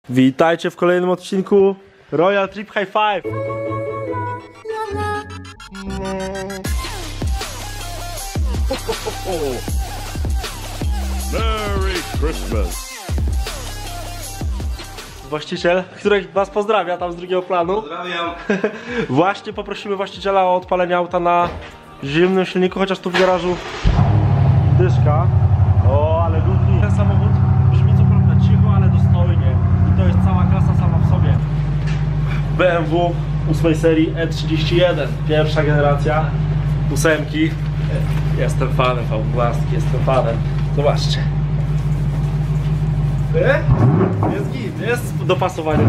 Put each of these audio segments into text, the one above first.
Witajcie w kolejnym odcinku Royal Trip High Five. Merry Christmas. Właściciel, który was pozdrawia tam z drugiego planu. Pozdrawiam. Właśnie poprosimy właściciela o odpalenie auta na zimnym silniku, chociaż tu w garażu dyszka. O, ale długi. Ten samochód brzmi co prawda cicho, ale dostojnie. I to jest cała klasa sama w sobie. BMW 8 serii E31, pierwsza generacja, 8. Jestem fanem V12, jestem fanem. Zobaczcie. Jest git, jest dopasowanie.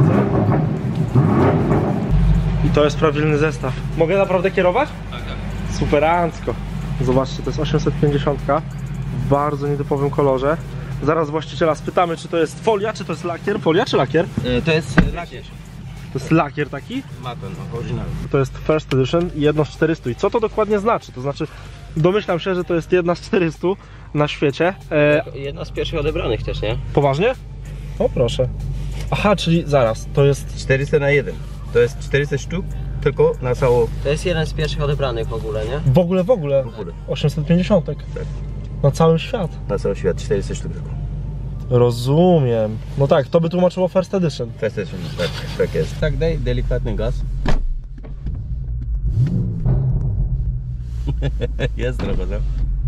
I to jest prawilny zestaw. Mogę naprawdę kierować? Tak. Superancko. Zobaczcie, to jest 850 w bardzo nietypowym kolorze. Zaraz właściciela spytamy, czy to jest folia, czy to jest lakier. Folia czy lakier? To jest lakier. To jest lakier taki? Maton, oryginalny. To jest First Edition i 1 z 400. I co to dokładnie znaczy? To znaczy, domyślam się, że to jest 1 z 400 na świecie. Jedna z pierwszych odebranych też, nie? Poważnie? O proszę. Aha, czyli zaraz, to jest 400 na 1. To jest 400 sztuk, tylko na cało. To jest jeden z pierwszych odebranych w ogóle, nie? w ogóle. W ogóle. 850. Tak. Na cały świat. Na cały świat 400 sztuk tylko. Rozumiem. No tak, to by tłumaczyło First Edition. Tak jest. Tak, daj delikatny gaz. Jest trochę, tak?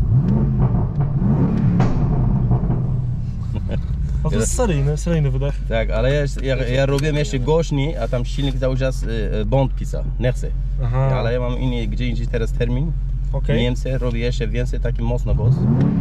No to jest seryjny wydech. Tak, ale ja robię jeszcze głośniej, a tam silnik cały czas błąd pisa. Nie chcę. Aha. Ale ja mam gdzie indziej teraz termin. Okej. Niemcy robi jeszcze więcej taki mocno głos.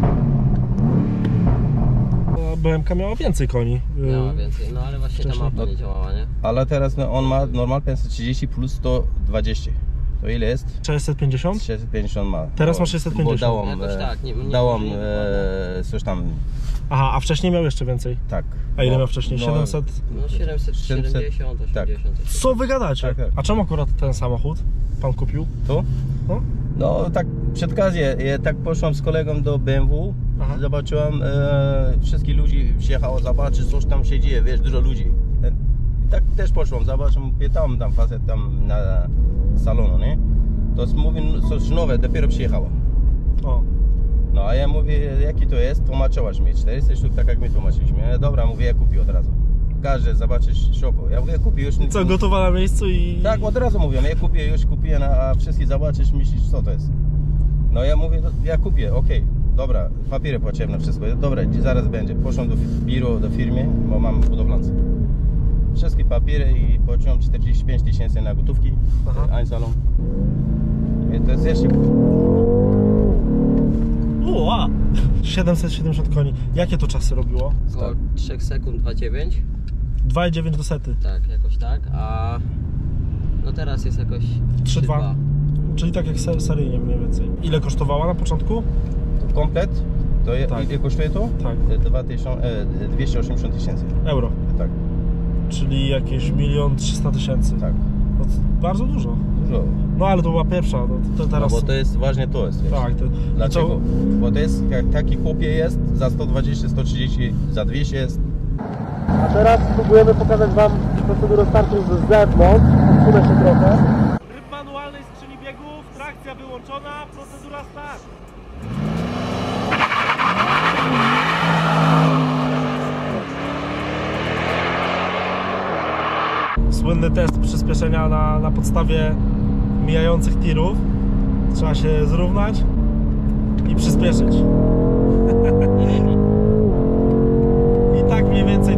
BMK miała więcej koni. Miała więcej, no ale właśnie ta mapa nie działała, nie? Ale teraz on ma normal 530 plus 120. To ile jest? 650? 650 ma. Teraz ma 650. Bo dałam, Jakoś tak, dałam nie coś tam, Aha, a wcześniej miał jeszcze więcej. tak. A ile miał wcześniej? 700? No 770, 80. tak. Co wy gadacie? Tak, tak. A czemu akurat ten samochód pan kupił? Tu? No? No tak przed okazję, ja tak poszłam z kolegą do BMW, Aha. zobaczyłam wszystkich ludzi przyjechało zobaczyć, coś tam się dzieje, wiesz, dużo ludzi. I tak też poszłam, zobaczyłam, pytałam tam facet tam na salonu, nie? To mówi, coś nowe, dopiero przyjechało. O. No a ja mówię, jaki to jest? Tłumaczyłaś mi 400 sztuk, tak jak my tłumaczyliśmy. Ja, dobra, mówię, ja kupię od razu. Każdy zobaczysz szoku. Ja mówię, kupię już. Co, gotowa na miejscu i... Tak, od razu mówią, ja kupię, już kupię, a wszyscy zobaczysz, myślisz, co to jest. No ja mówię, ja kupię, okej, dobra, papiery potrzebne, wszystko. Dobra, zaraz będzie. Poszłam do biura, do firmy, bo mam budowlance. Wszystkie papiery i płaciłem 45 000 na gotówki. Einzahlung. I to jest jeszcze... Uła! 770 koni. Jakie to czasy robiło? Około 3 sekund 2,9. 2,9 do sety. Tak, jakoś tak, a no teraz jest jakoś 3,2. Czyli tak jak seryjnie mniej więcej. Ile kosztowała na początku? Komplet? To Tak. ile kosztuje to? Tak. 280 000. Euro. Tak, Czyli jakieś 1 300 000. tak. No, to bardzo dużo. Dużo. No ale to była pierwsza, no to teraz... No bo to jest właśnie to jest, wiesz. Tak, to... Dlaczego? Bo to jest, jak taki chłopie jest, za 120, 130, za 200 jest. A teraz spróbujemy pokazać wam procedurę startu z zewnątrz. Odsunę się trochę. Tryb manualnej skrzyni biegów, trakcja wyłączona, procedura start. Słynny test przyspieszenia na podstawie mijających tirów. Trzeba się zrównać i przyspieszyć. I tak mniej więcej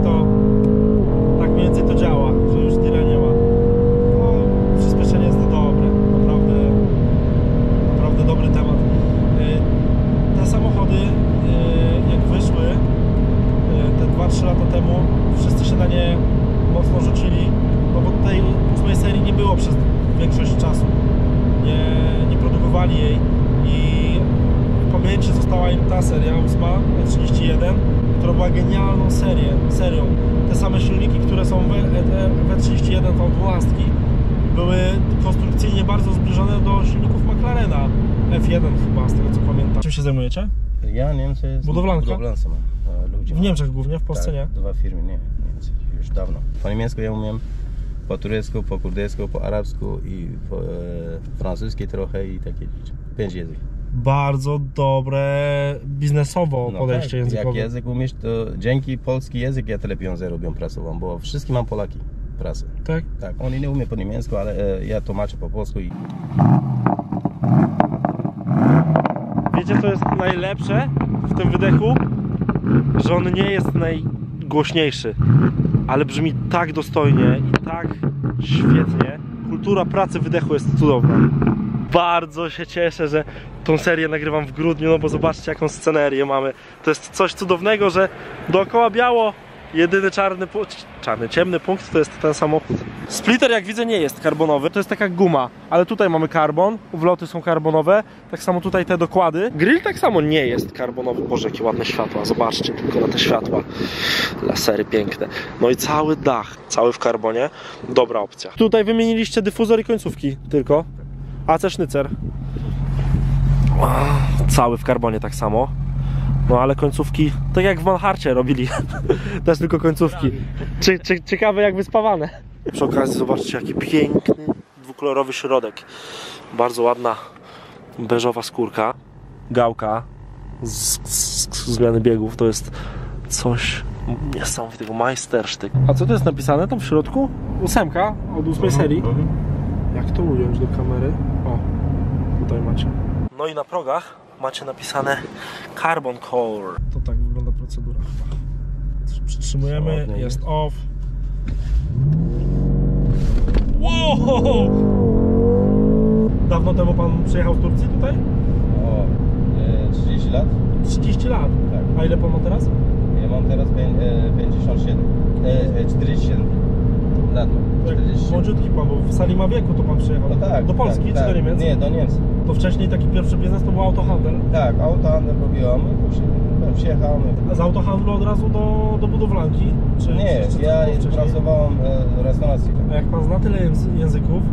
to działa, że już tira nie ma. No, przyspieszenie jest dobre, naprawdę dobry temat. Te samochody, jak wyszły te 2-3 lata temu, wszyscy się na nie mocno rzucili, no bo tej 8 serii nie było przez większość czasu. Nie produkowali jej i w pamięci została im ta seria 8 E31, która była genialną serią. Te same silniki, które są w E31 V12 były konstrukcyjnie bardzo zbliżone do silników McLarena F1 chyba, z tego co pamiętam. Czym się zajmujecie? Ja Niemcy jest Budowlanka? budowlancem. Ludzi W Niemczech głównie, w Polsce tak, nie? 2 firmy, nie. Niemcy już dawno. Po niemiecku ja umiem, po turecku, po kurdysku, po arabsku i po francuski trochę i takie 5 języków. Bardzo dobre biznesowo podejście językowe. Jak język umiesz, to dzięki polski język ja tyle pieniędzy robię pracową, bo wszystkim mam Polaki pracę. Tak? Tak, oni nie umieją po niemiecku, ale ja tłumaczę po polsku i... Wiecie co jest najlepsze w tym wydechu? Że on nie jest najgłośniejszy, ale brzmi tak dostojnie i tak świetnie. Kultura pracy wydechu jest cudowna. Bardzo się cieszę, że tą serię nagrywam w grudniu, no bo zobaczcie jaką scenerię mamy. To jest coś cudownego, że dookoła biało, jedyny ciemny punkt to jest ten samochód. Splitter jak widzę nie jest karbonowy, to jest taka guma, ale tutaj mamy karbon, wloty są karbonowe, tak samo tutaj te dokłady. Grill tak samo nie jest karbonowy. Boże, jakie ładne światła, zobaczcie tylko na te światła. Lasery piękne. No i cały dach, cały w karbonie, dobra opcja. Tutaj wymieniliście dyfuzor i końcówki tylko. AC sznycer. Cały w karbonie tak samo. No ale końcówki, tak jak w Manharcie robili. Też tylko końcówki. Ciekawe jak wyspawane. Przy okazji zobaczcie jaki piękny, dwukolorowy środek. Bardzo ładna, beżowa skórka. Gałka z zmiany biegów. To jest coś niesamowitego. Majstersztyk. A co to jest napisane tam w środku? 8 od 8 serii. Jak to ująć do kamery? O, tutaj macie. No i na progach macie napisane Carbon Core. To tak wygląda procedura chyba. Przytrzymujemy, jest off. Wow! Dawno temu pan przyjechał z Turcji tutaj? O, 30 lat? 30 lat? Tak. A ile pan ma teraz? Ja mam teraz 47 lat. Młodziutki pan, bo w Salima wieku to pan przyjechał. No tak, do Polski tak, czy tak. do Niemiec? Nie, do Niemiec. To wcześniej taki pierwszy biznes to był autohandel? Tak, autohandel robiłem, później przyjechałem. A z autohandlu od razu do budowlanki? Czy, Nie, czy ja pracowałem w restauracji. A jak pan zna tyle języków,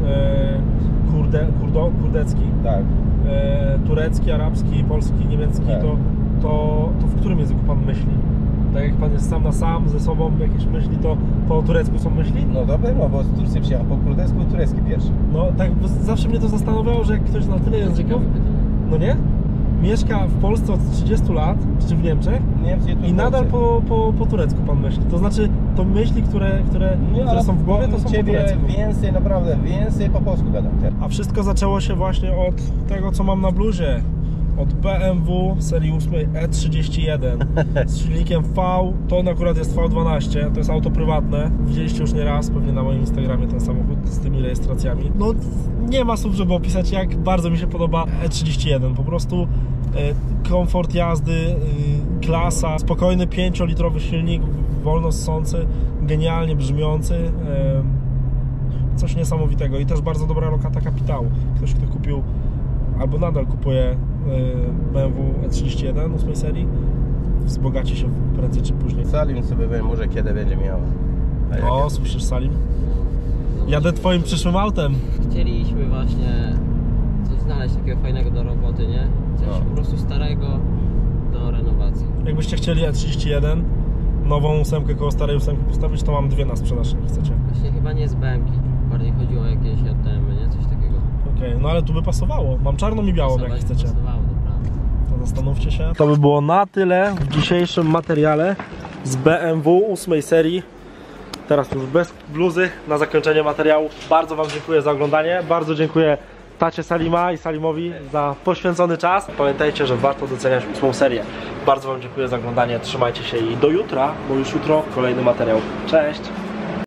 kurdecki, Tak. Turecki, arabski, polski, niemiecki, Tak. to w którym języku pan myśli? Tak jak pan jest sam na sam ze sobą, jakieś myśli, to po turecku są myśli? No to było, bo z Turcji przyjechałem po kurdesku i turecki pierwszy. No tak, bo zawsze mnie to zastanawiało, że jak ktoś zna tyle języków, no nie? Mieszka w Polsce od 30 lat, czy w Niemczech i nadal po turecku pan myśli. To znaczy, to myśli, które są w głowie, to są po turecku. Więcej, naprawdę, więcej po polsku gadam. A wszystko zaczęło się właśnie od tego, co mam na bluzie. Od BMW serii 8 E31 z silnikiem V, to akurat jest V12, to jest auto prywatne. Widzieliście już nie raz, pewnie na moim Instagramie ten samochód z tymi rejestracjami. No nie ma słów, żeby opisać jak bardzo mi się podoba E31, po prostu komfort jazdy, klasa, spokojny 5-litrowy silnik, wolno ssący, genialnie brzmiący. Coś niesamowitego i też bardzo dobra lokata kapitału. Ktoś, kto kupił albo nadal kupuje BMW E31 8 serii, wzbogaci się prędzej czy później. Salim sobie może kiedy będzie miał. O, słyszysz Salim? Jadę twoim przyszłym autem. Chcieliśmy właśnie coś znaleźć takiego fajnego do roboty, nie? Coś po prostu starego do renowacji. Jakbyście chcieli E31, nową 8 koło starej 8 postawić, to mam dwie na sprzedaż, jak chcecie. Właśnie chyba nie z BM-ki, bardziej chodziło o jakieś JDM-y, nie? Coś takiego. Okej, no ale tu by pasowało. Mam czarną i białą, jak chcecie. Pasowało, naprawdę. To zastanówcie się. To by było na tyle w dzisiejszym materiale z BMW 8 serii. Teraz już bez bluzy na zakończenie materiału. Bardzo wam dziękuję za oglądanie. Bardzo dziękuję tacie Salima i Salimowi za poświęcony czas. Pamiętajcie, że warto doceniać 8 serię. Bardzo wam dziękuję za oglądanie. Trzymajcie się i do jutra, bo już jutro kolejny materiał. Cześć!